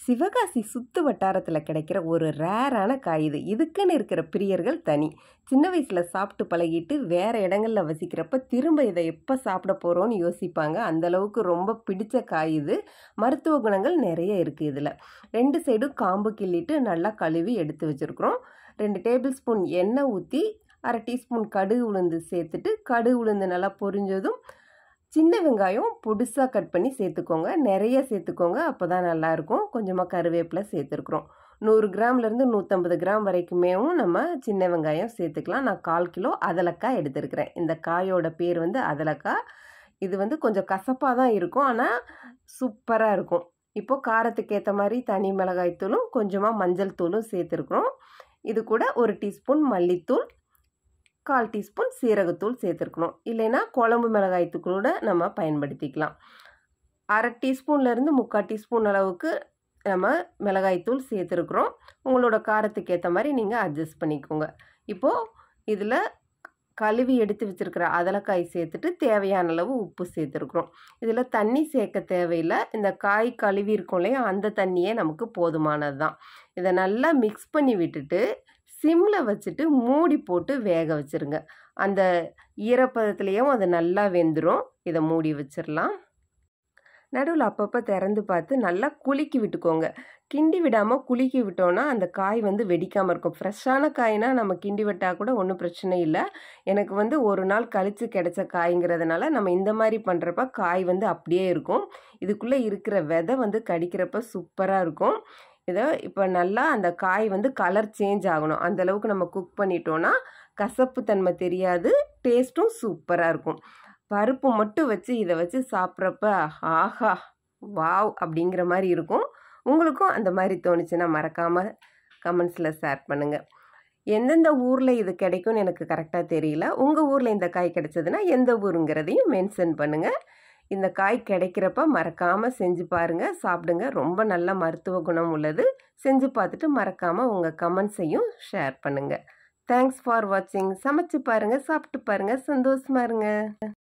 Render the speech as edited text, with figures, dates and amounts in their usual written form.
சிவகாசி சுத்து வட்டாரத்தில் கிடைக்கிற ஒரு ரேரான காய் இது. இதுக்குன்னு இருக்கிற பிரியர்கள் தனி. சின்ன வயசில் சாப்பிட்டு பழகிட்டு வேறு இடங்களில் வசிக்கிறப்ப திரும்ப இதை எப்போ சாப்பிட போகிறோன்னு யோசிப்பாங்க. அந்தளவுக்கு ரொம்ப பிடிச்ச காய் இது. மருத்துவ குணங்கள் நிறைய இருக்குது இதில். 2 சைடும் காம்பு கிள்ளிட்டு நல்லா கழுவி எடுத்து வச்சுருக்குறோம். 2 டேபிள் ஸ்பூன் எண்ணெய் ஊற்றி 1/2 டீஸ்பூன் கடுகு உளுந்து சேர்த்துட்டு, கடுகு உளுந்து நல்லா பொரிஞ்சதும் சின்ன வெங்காயம் பொடிசாக கட் பண்ணி சேர்த்துக்கோங்க. நிறைய சேர்த்துக்கோங்க, அப்போ தான் நல்லாயிருக்கும். கொஞ்சமாக கருவேப்பிலை சேர்த்துருக்குறோம். 100 கிராம்லேருந்து 150 கிராம் வரைக்குமேவும் நம்ம சின்ன வெங்காயம் சேர்த்துக்கலாம். நான் 1/4 கிலோ அதலக்காய் எடுத்துருக்கிறேன். இந்த காயோட பேர் அதலக்காய். இது கொஞ்சம் கசப்பாக தான் இருக்கும், ஆனால் சூப்பராக இருக்கும். இப்போது காரத்துக்கு ஏற்ற மாதிரி தனி மிளகாய் தூளும் கொஞ்சமாக மஞ்சள் தூளும் சேர்த்துருக்குறோம். இது கூட 1 டீஸ்பூன் மல்லித்தூள், 1/4 டீஸ்பூன் சீரகத்தூள் சேர்த்துருக்கணும். இல்லைன்னா குழம்பு மிளகாய்த்தூள் கூட நம்ம பயன்படுத்திக்கலாம். 1/2 டீஸ்பூன்லேருந்து 3/4 டீஸ்பூன் அளவுக்கு நம்ம மிளகாய்த்தூள் சேர்த்துருக்குறோம். உங்களோட காரத்துக்கு ஏற்ற மாதிரி நீங்கள் அட்ஜஸ்ட் பண்ணிக்கோங்க. இப்போது இதில் கழுவி எடுத்து வச்சுருக்கிற அதலக்காய் சேர்த்துட்டு தேவையான அளவு உப்பு சேர்த்துருக்குறோம். இதில் தண்ணி சேர்க்க தேவையில்லை. இந்த காய் கழுவி இருக்கும் இல்லையா, அந்த தண்ணியே நமக்கு போதுமானது தான். இதை நல்லா மிக்ஸ் பண்ணி விட்டுட்டு சிம்மில் வச்சுட்டு மூடி போட்டு வேக வச்சுருங்க. அந்த ஈரப்பதத்துலேயும் அது நல்லா வெந்துடும். இதை மூடி வச்சிடலாம். நடுவில் அப்பப்போ திறந்து பார்த்து நல்லா குலுக்கி விட்டுக்கோங்க. கிண்டி விடாமல் குலுக்கி விட்டோன்னா அந்த காய் வெடிக்காமல் இருக்கும். ஃப்ரெஷ்ஷான காய்னா நம்ம கிண்டி விட்டால் கூட ஒன்றும் பிரச்சனை இல்லை. எனக்கு ஒரு நாள் கழித்து கிடைச்ச காய்ங்கிறதுனால நம்ம இந்த மாதிரி பண்ணுறப்ப காய் அப்படியே இருக்கும். இதுக்குள்ளே இருக்கிற விதை கடிக்கிறப்ப சூப்பராக இருக்கும். இதை இப்போ நல்லா அந்த காய் கலர் சேஞ்ச் ஆகணும். அந்தளவுக்கு நம்ம குக் பண்ணிட்டோன்னா கசப்பு தன்மை தெரியாது, டேஸ்ட்டும் சூப்பராக இருக்கும். பருப்பு மட்டும் வச்சு இதை வச்சு சாப்பிட்றப்ப ஆஹா வாவ் அப்படிங்கிற மாதிரி இருக்கும். உங்களுக்கும் அந்த மாதிரி தோணுச்சுன்னா மறக்காமல் கமெண்ட்ஸில் ஷேர் பண்ணுங்கள். எந்தெந்த ஊரில் இது கிடைக்கும்னு எனக்கு கரெக்டாக தெரியல. உங்கள் ஊரில் இந்த காய் கிடைச்சதுன்னா எந்த ஊருங்கிறதையும் மென்ஷன் பண்ணுங்கள். இந்த காய் கிடைக்கிறப்ப மறக்காமல் செஞ்சு பாருங்கள், சாப்பிடுங்க. ரொம்ப நல்ல மருத்துவ குணம் உள்ளது. செஞ்சு பார்த்துட்டு மறக்காமல் உங்கள் கமெண்ட்ஸையும் ஷேர் பண்ணுங்கள். தேங்க்ஸ் ஃபார் வாட்சிங். சமைச்சு பாருங்கள், சாப்பிட்டு பாருங்கள், சந்தோஷமா இருங்க.